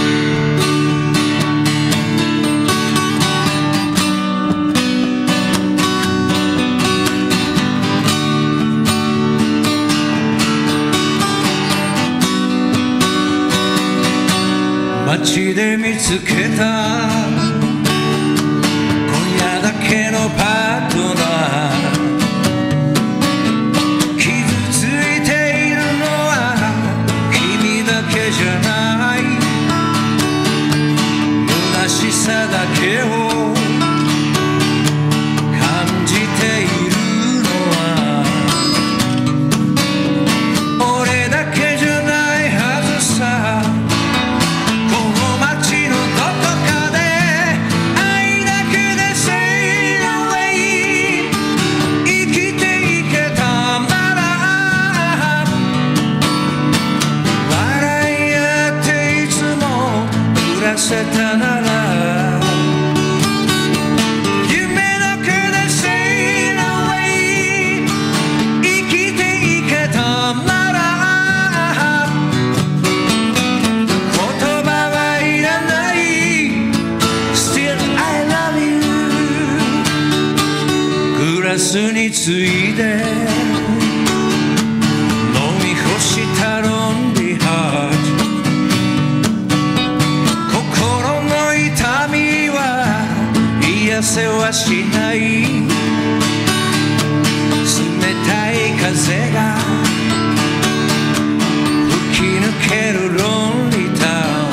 街で見つけた今夜だけのパートナーじゃない虚しさだけを感じているのは俺だけじゃないはずさ。この街のどこかで愛だけで Sail away 生きていけたならせたなら夢だけで Sail away 生きていけたなら言葉はいらない Still I love you グラスについで飲み干したロンリーハート癒せはしない冷たい風が吹き抜けるロンリータウ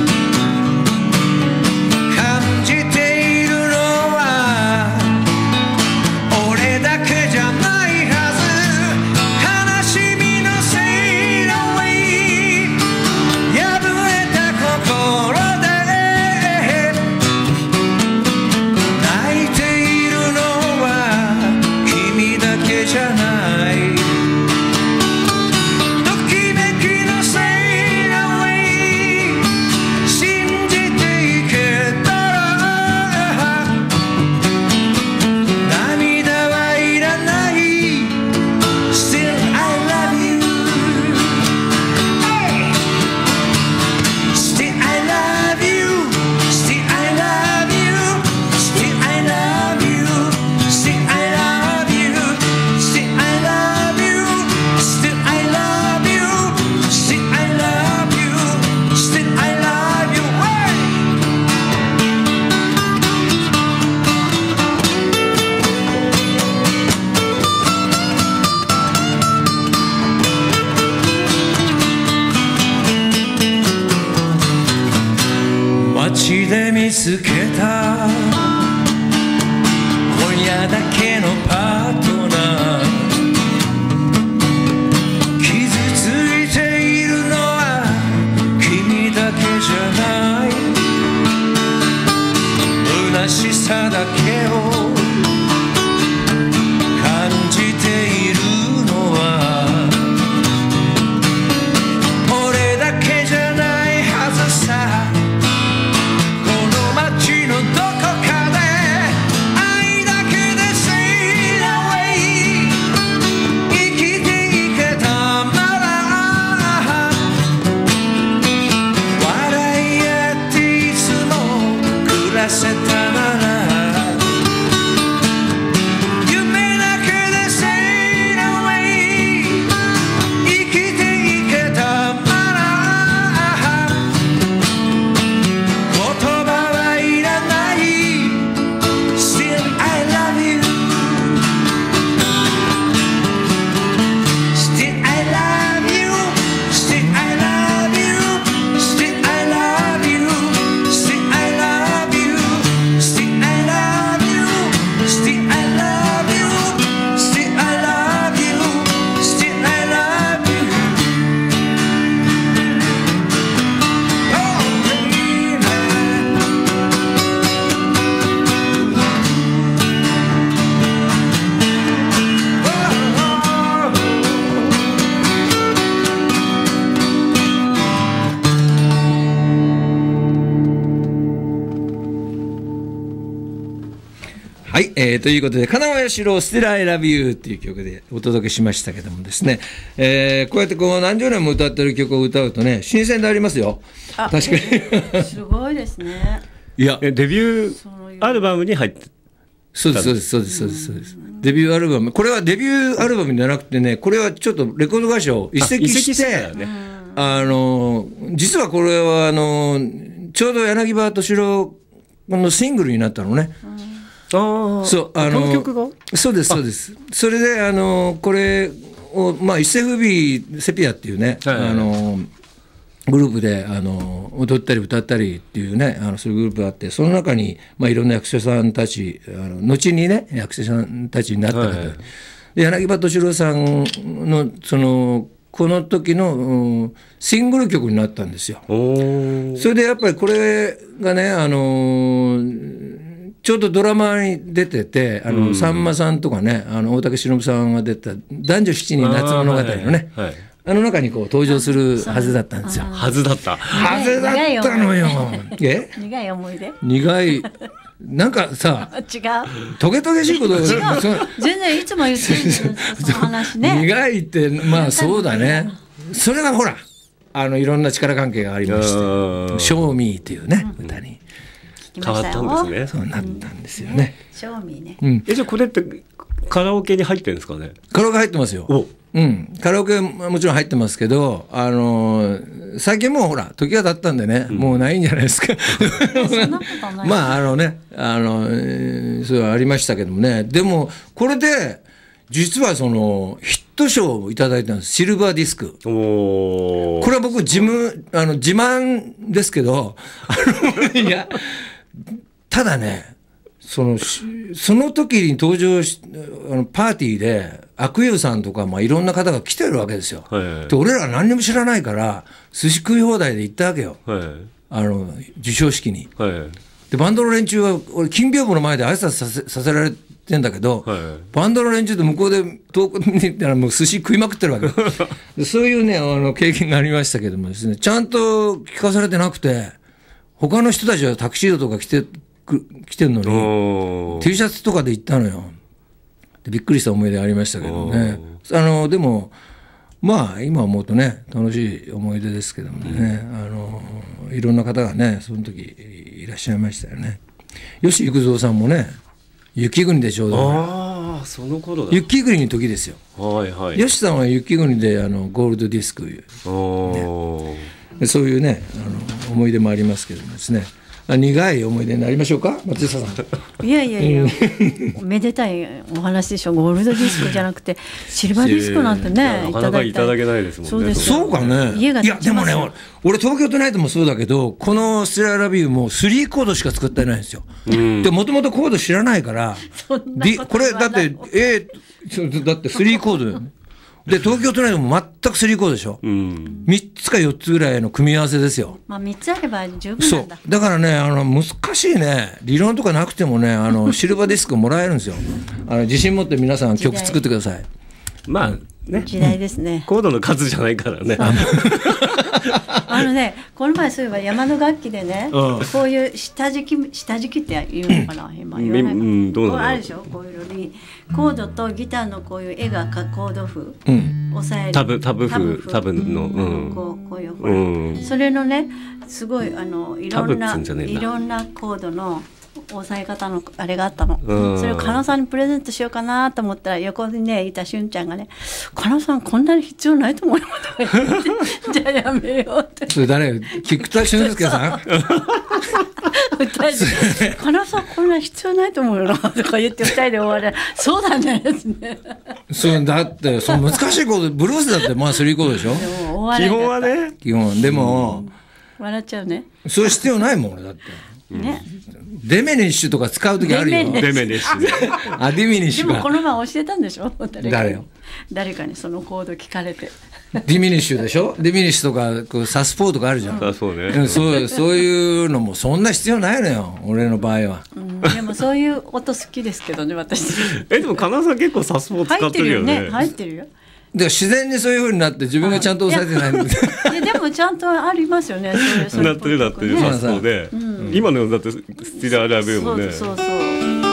ン感じているのは俺だけじゃないはず。悲しみの Sail away 破れた心じゃないときめきの Sail away 信じていけたら涙はいらない Still I love you Still I love you Still I love you Still I love you Still I love you Still I love you, still I love you, still I love you, still I love you. Hey! 街で見つけた今夜だけのパートナー虚しさだけを感じているのは俺だけじゃないはずさ。この街のどこかで愛だけで Sail away 生きていけたなら笑い合っていつも暮らせたはい、えー、ということで金尾義郎ステラI love youっていう曲でお届けしましたけどもですね、えー、こうやってこう何十年も歌ってる曲を歌うとね新鮮でありますよ。確かに
すごいですね。
いや
デビューアルバムに入って
そうですそうですそうですそうですそうです。デビューアルバム、これはデビューアルバムじゃなくてね、これはちょっとレコード会社を移籍して、ね、あの実はこれはあのちょうど柳葉敏郎のシングルになったのね。
あ
そうあの
この曲が
そうですそうです。それであのこれをまあ一世風靡セピアっていうね、はいはいはい、あのグループであの踊ったり歌ったりっていうねあのそういうグループがあって、その中に、まあ、いろんな役者さんたちあの後にね役者さんたちになった方、はいはい、で柳葉敏郎さんのそのこの時の、うん、シングル曲になったんですよ。それでやっぱりこれがねあのちょうどドラマに出ててあの、うん、さんまさんとかねあの大竹しのぶさんが出た男女七人夏物語のね あ,、はいはいはい、あの中にこう登場するはずだったんですよ。
はずだった
はずだったのよ。え
苦い思い出
苦いなんかさ
違う
トゲトゲしいこと
違う全然いつも言ってるその話ね。
苦いってまあそうだね。それがほらあのいろんな力関係がありまして「ショーミー」っていうね、うん、歌に
変わったんですね。
そうなったんですよね。
ショーミーね、
うん、
えじゃあこれってカラオケに入ってるんですかね。
カラオケ入ってますよ。うん、カラオケももちろん入ってますけど、あのー、最近もうほら時が経ったんでね、うん、もうないんじゃないですか。
そんなことない。
まああのねあの、えー、それはありましたけどもね。でもこれで実はそのヒット賞をいただいたんです。シルバーディスク。
お
これは僕自分あの自慢ですけどあのいやただねそのその時に登場しあのパーティーで悪友さんとか、まあ、いろんな方が来てるわけですよ。はいはい、で俺ら何にも知らないから寿司食い放題で行ったわけよ、はい、あの授賞式に。はいはい、でバンドの連中は俺金屏風の前で挨拶させ、させられてんだけど、はいはい、バンドの連中と向こうで遠くに行ったらもう寿司食いまくってるわけでそういうねあの経験がありましたけどもですね、ちゃんと聞かされてなくて他の人たちはタキシードとか着て来てるのに T シャツとかで行ったのよ。でびっくりした思い出ありましたけどね。あのでもまあ今思うとね楽しい思い出ですけどもね、うん、あのいろんな方がねその時いらっしゃいましたよね。吉幾三さんもね雪国でちょうど、
ああその頃だ
雪国の時ですよ。
はいはい、
吉さんは雪国であのゴールドディスク、ね、そういうねあの思い出もありますけどもですね。苦い思い出になりましょうか松下さ
ん。いやいやいやめでたいお話でしょ。ゴールドディスクじゃなくてシルバーディスクなんてね
なかなかいただけないですもんね。
そうです
そうかね。
家が
いやでもね俺東京トゥナイトもそうだけどこのステララビューもスリーコードしか作ってないんですよ。でもともとコード知らないからこれだって A だってスリーコードだよね。で東京都内でも全くスリーコードでしょ、うん、みっつかよっつぐらいの組み合わせですよ。
まあみっつあれば十分なんだ。
そうだからねあの難しいね理論とかなくてもねあのシルバーディスクもらえるんですよ。あの自信持って皆さん曲作ってください。
まあね
時代ですね、
うん、コードの数じゃないからね。
あのねこの前そういえば山の楽器でね、うん、こういう下敷き下敷きって言うのかな今言わないかな、うん、どうなのこうあるでしょこういうのにコードとギターのこういう絵がコード譜、うん、押さえる
タブタブ譜タブの、
うん、こうこういうほら、うん、それのねすごいあのいろんないろんなコードの押さえ方のあれがあったの、うん、それを加納さんにプレゼントしようかなと思ったら横にねいたしゅんちゃんがね加納さんこんなに必要ないと思うよとか言ってじゃあやめようって
それ誰菊田俊介さん
加納さんこんな必要ないと思うよなとか言ってふたりで終わるそうだねですね
そうだってその難しいコードブルースだってまあスリーコードでしょ
でも基本はね
基本でも、
うん、笑っちゃうね
そういう必要ないもん俺だってね、デメニッシュとか使うときあるよ。
デメニッシュね。
あ、デメニッシュか。
でもこの前教えたんでしょ誰か
誰よ。
誰かにそのコード聞かれて。
デミニッシュでしょデミニッシュとかこうサスポーとかあるじゃん。
うん、そうね。
そうそういうのもそんな必要ないのよ俺の場合は、
うん、でもそういう音好きですけどね私。
えでも加納さん結構サスポー使ってるよね。
入ってるよね。入ってるよ。
で自然にそういう風になって自分がちゃんと抑えてないんで。
いやでもちゃんとありますよね。そういう
なってるなってるサスポーで、うん、今のだってスティラーラビューもね。
そうそうそう。そんな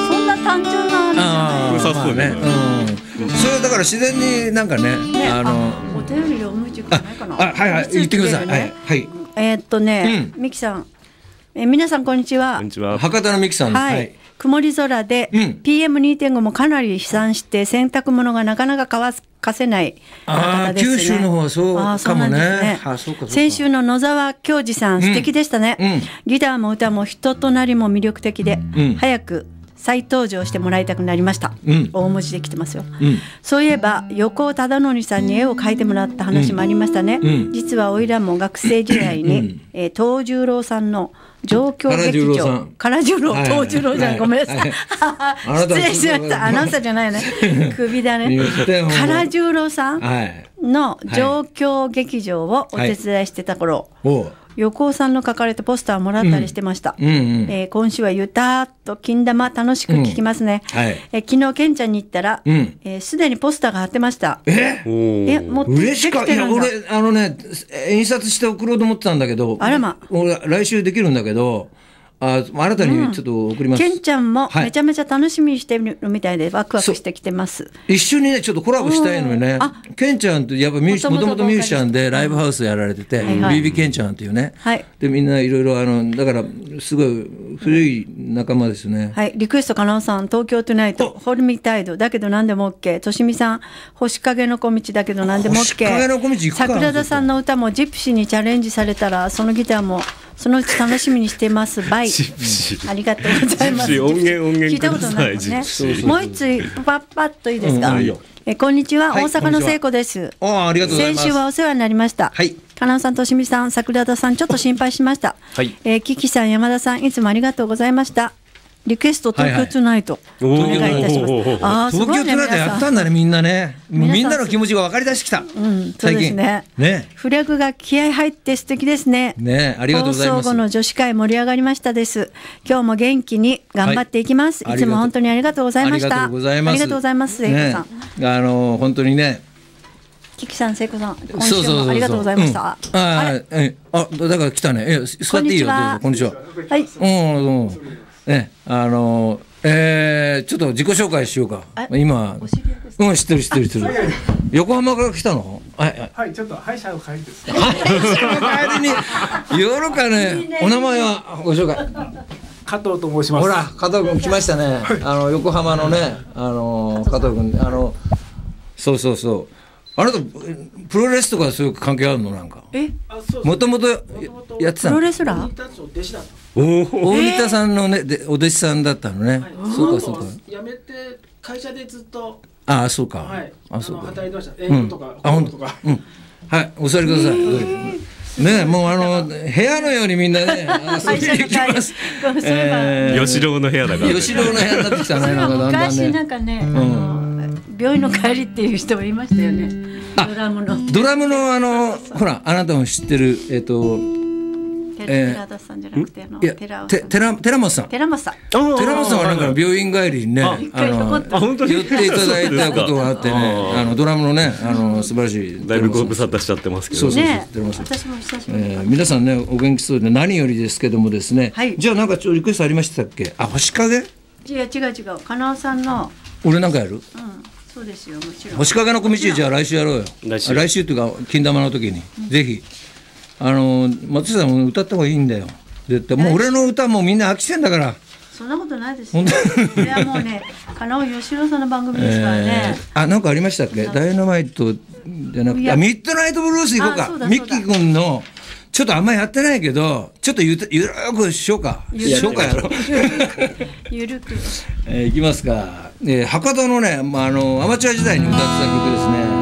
単調なあ
良さそうね。
うん。それだから自然になんかね、あの
お便りで思いつくないかな。
あ、はいはい、言ってください。はいはい。
えーっとね、ミキさん、え皆さんこんにちは。
こんにちは。
博多のミキさんです。
はい。曇り空で、
うん、
ピーエムにてんご もかなり飛散して洗濯物がなかなか乾かせない方ですね。
九州の方はそうかもね。
ね
あ、そうかそうか。
先週の野沢京二さん、素敵でしたね、
うんうん、
ギターも歌も人となりも魅力的で、うん、早く再登場してもらいたくなりました、うん、大文字で来てますよ、うん、そういえば横尾忠則さんに絵を描いてもらった話もありましたね、うん、実はおいらも学生時代に、うんえー、東十郎さんの状況劇場唐十郎東十郎じゃん、ごめんなさい、失礼しました、アナウンサーじゃないね首だね唐十郎さんの状況劇場をお手伝いしてた頃、はいはい、横尾さんの書かれたポスターをもらったりしてました、うんうんうんえー、今週はゆたっと金玉楽しく聞きますね、うんはいえー、昨日ケンちゃんに行ったらすで、うんえー、にポスターが貼ってました。
え
えもう
嬉しかった。いや俺あのね印刷して送ろうと思ってたんだけど、
あらま
俺来週できるんだけど、あ新たにちょっと送ります、
うん、ケンちゃんもめちゃめちゃ楽しみにしてるみたいでワクワクしてきてます。
一緒にねちょっとコラボしたいのよね。ケンちゃんとやっぱミュージもともとミュージシャンでライブハウスやられてて、うんはいはい、ビービー ケンちゃんっていうね、はい、でみんないろいろあのだからすごい古い仲間ですね。
はい、リクエストかなおさん、東京トゥナイトホルミタイドだけど何でも OK、 としみさん星影の小道だけど何でも OK、
星影の小道行くか。
桜田さんの歌もジプシーにチャレンジされたらそのギターもそのうち楽しみにしてますバイありがとうございます。
音源音源
聞いたことないですね。もう一つパッパッといいですか、うん、えこんにちは、はい、大阪の聖子です。
あありがとうございます。
先週はお世話になりました。
はい、
かなおさん、としみさん、桜田さんちょっと心配しました、はいえー、キキさん、山田さんいつもありがとうございました。リクエスト東京トゥナイトお願いいたします。
あ東京トゥナイトやったんだねみんなね。みんなの気持ちが分かりだしてきた、
うん、そうですね。ねフラグが気合入って素敵ですね。
ねありがとうございます。
放送後の女子会盛り上がりましたです。今日も元気に頑張っていきます、はい、いつも本当にありがとうございました。ありがとうございます。ありがとうございます。聖子さん、
ね、あの本当にね
キキさん、聖子さん、今週もありがとうございました。
うん、ああえあだから来たね。え座っていいよ。こんにちは。
はい。
うんうんねあのえー、ちょっと自己紹介しようか。今うん知ってる知ってる知ってる。横浜から来たの？
はいはいちょっと歯医者の帰りです。
歯医者の帰りに夜かね。お名前はご紹介。
加藤と申します。
ほら加藤君来ましたね。あの横浜のねあの加藤君あのそうそうそう。あなたプロレスとかそういう関係あるのなんか？
え？
もともとやってたの？
プロレスラー？
大仁田さんのねでお弟子さんだったのね。はい、そうかそうか。
辞めて会社でずっと
ああそうか。
はい。
あそうか。
働いてました。英語とか、うん、
あ本当か。うん。はいお座りください。ねもうあの部屋のようにみんなね遊びに行きます。
吉郎の部屋だから。
吉郎の部屋になってきたね。なんかだんだんね。
昔なんかね、あの病院の帰りっていう人もいましたよね。ドラムの。
ドラムのあのほらあなたも知ってるえっと。
寺田さんじゃなくてあの
寺本さん。
寺本さん。
寺本さんはなんか病院帰りにねあの寄っていただいたことがあってねあのドラムのねあの素晴らしい
だいぶご無沙汰しちゃってますけど。
そうそうそう。
私も久しぶり。
皆さんねお元気そうで何よりですけどもですね。じゃあなんかちょっとリクエストありましたっけ？あ星影？
違う違う違う。かなおさんの。
俺なんかやる？
うん。そうですよもちろん。
星影の小道じゃあ来週やろうよ。来週。来週っていうか金玉の時にぜひあの松下さんも歌った方がいいんだよ。絶対もう俺の歌もみんな飽きてんだから。
そんなことないですよ。これはもうね、かなお吉郎さんの番組ですからね。
えー、あ、なんかありましたっけ？ダイナマイトじゃなくて、あ、ミッドナイトブルース行こうか。そうだそうだミッキー君のちょっとあんまりやってないけど、ちょっとゆるゆるくしようか。しようかやろう。
ゆるく。
えー、いきますか。えー、博多のね、まああのアマチュア時代に歌ってた曲ですね。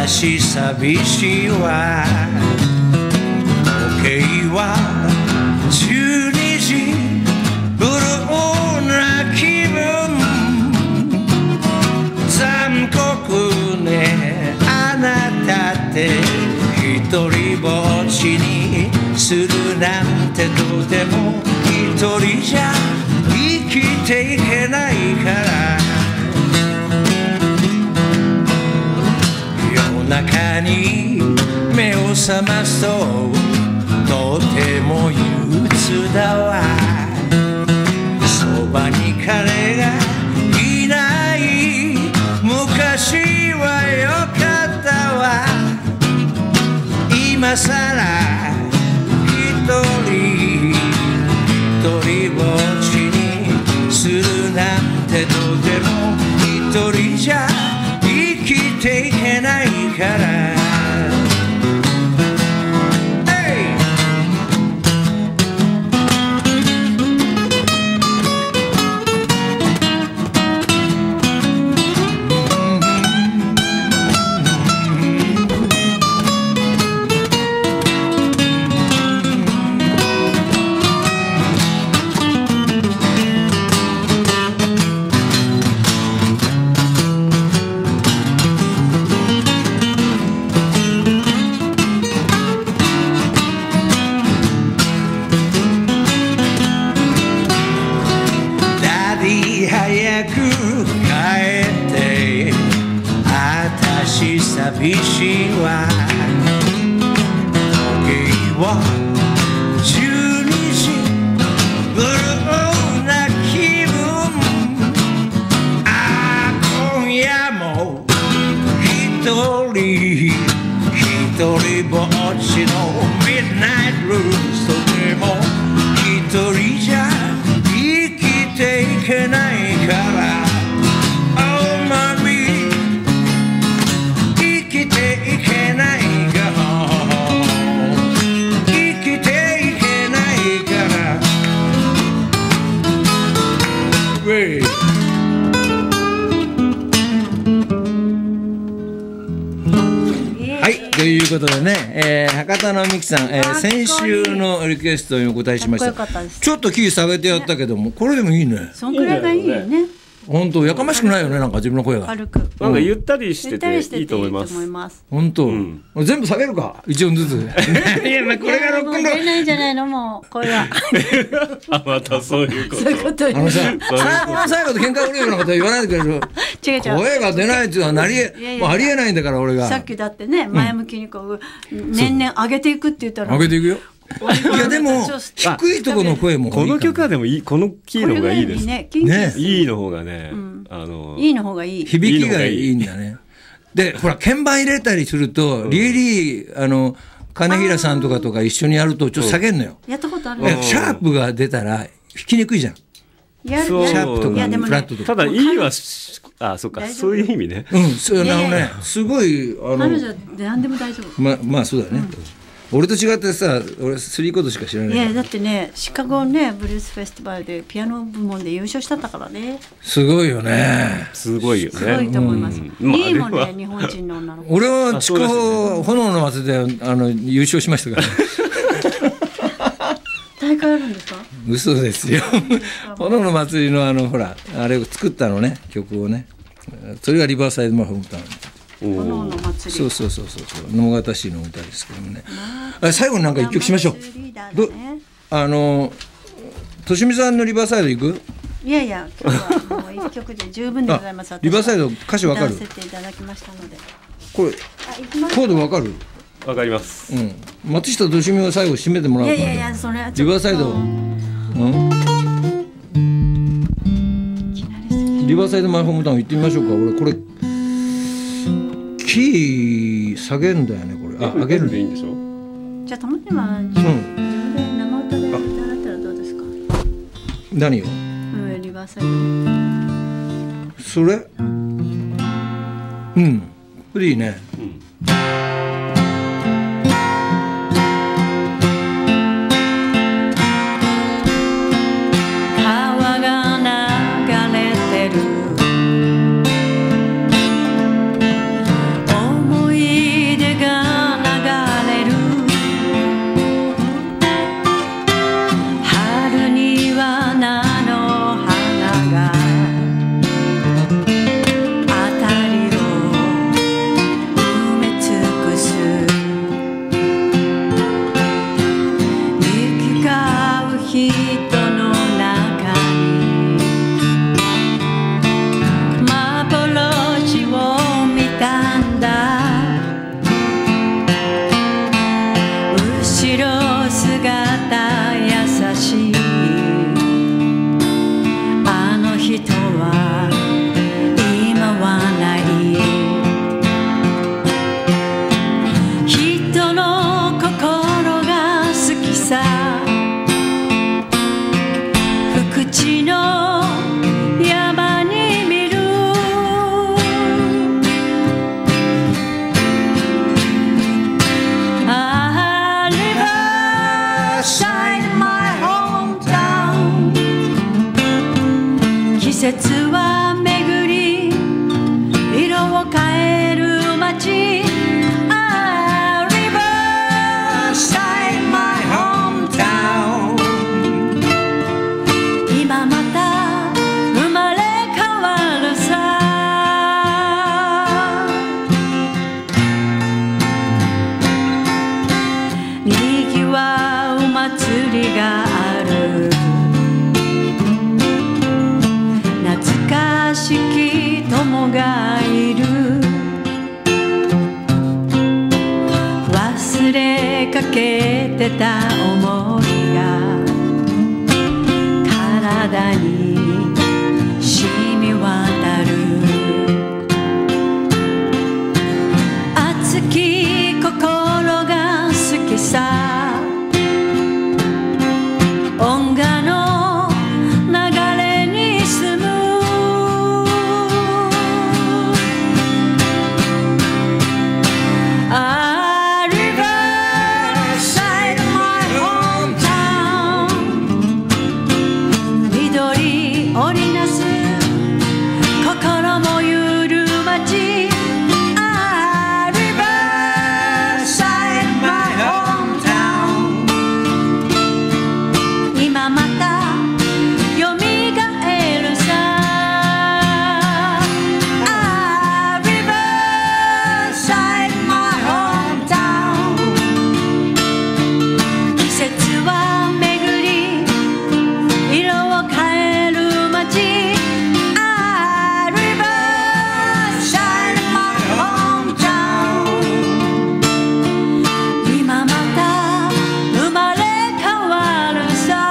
私寂しいわ時計はじゅうにじブルーな気分残酷ねあなたって一人ぼっちにするなんてとても一人じゃ生きていけないから夜中に目を覚ますととても憂鬱だわそばに彼がいない昔はよかったわ今さら一人一人ぼっちにするなんてとても一人じゃ生きていけないから寂しいわ時計はじゅうにじブルーな気分ああ今夜も一人一人ぼっちのミッドナイトブルースとても一人じゃ生きていけないからはいということでね、えー、博多のみきさん、えー、先週のリクエストにお答えしました。ちょっとキー下げてやったけども、これでもいいね。
そんくらいがいいよね。
本当やかましくないよね、なんか自分の声が
軽くなんかゆったりしてていいと思います。
本当、うん、全部下げるか一音ずつ。いやまあこれがロックンロール。
出ないんじゃないのもう声は。
あまたそういうこと。そういうこと
あのさ最後の最後で喧嘩売るようなこと言わないでくれる。違う違う。声が出ないっていうのはなりえもうありえないんだから俺が。
さっきだってね前向きにこう、うん、年々上げていくって言ったら。
上げていくよ。いやでも低いところの声も
この曲はでもいいこのキーの方がいいです
ね。
いいの方がね、あの
いいの方がいい
響きがいいんだね。でほら鍵盤入れたりするとリエリーあの金平さんとかとか一緒にやるとちょっと下げんのよ。
やったことある。
シャープが出たら弾きにくいじゃん。
やる
シャープとかフラットとか。
ただいいはあそっかそういう意味ね。
うんそうなのねすごいあの
彼女何でも大丈夫。
ままあそうだね。俺と違ってさ俺スリーコードしか知らない。
いやだってねシカゴねブルースフェスティバルでピアノ部門で優勝したんだからね。
すごいよね。
すごいよね。
すごいと思います。うん、いいもんね日本人の女の子。
俺は筑豊炎の祭りであの優勝しましたから。
大会あるんですか？
嘘ですよ。炎の祭りのあのほらあれを作ったのね曲をね。それがリバーサイドマフムタウン。
炎の祭り。
そうそうそうそう能形市の歌ですけどもね。あ最後になんか一曲しましょう。どあのとしみさんのリバーサイド行く？
いやいや今日はもう一曲で十分でございます。
リバーサイド歌詞わかる？
歌わせていただきましたので。
これコードわかる？
わかります。
うん。松下としみを最後締めてもらうから。
いやいやいやそれは
リバーサイド。うん。リバーサイドマイホームタウン行ってみましょうか。俺これキー下げるんだよねこれ。あ上げる
でいいんでしょ。
じゃあたまには自分で生歌で歌ったらどうですか。
何を？
うんリバーサイド。
それ？うんこれいいね。うん
思い節は巡り色を変える街 A riverside my hometown 今また生まれ変わるさにぎわう祭りがある懐かしき友がいる忘れかけてた想いが体に染み渡る熱き心が好きさ音楽の流れに住むA riverside my hometown 緑織りなす心もゆる街 A riverside my hometown 今またよみがえるさ A riverside my hometown 季節は巡り色を変える街 A riverside my hometown 今また生まれ変わるさ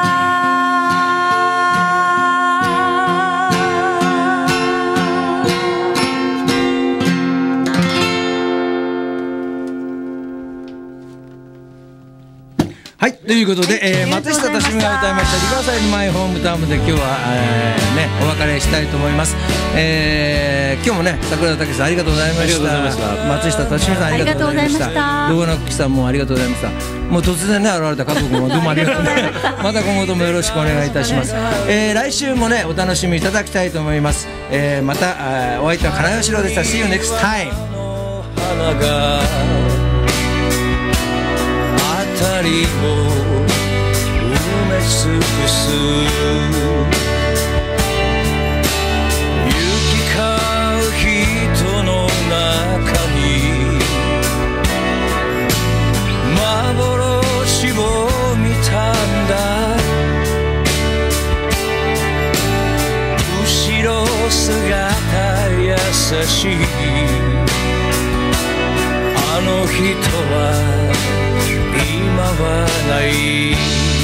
はい、ということで、えー、松下敏美が歌いました「リバーサイドマイホームタウン」で今日は、えーね、お別れしたいと思います、えー、今日もね桜田武さんありがとうございました。松下敏美さんありがとうございました動画のっきさんもありがとうございました。もう突然ね現れた加藤君もどうもありがとうねまた今後ともよろしくお願いいたします。えー、来週もねお楽しみいただきたいと思います、えー、またお相手は金吉郎でした。 See you next time。
花が辺りを埋め尽くす行き交う人の中に幻を見たんだ。後ろ姿優しいあの人は今はない。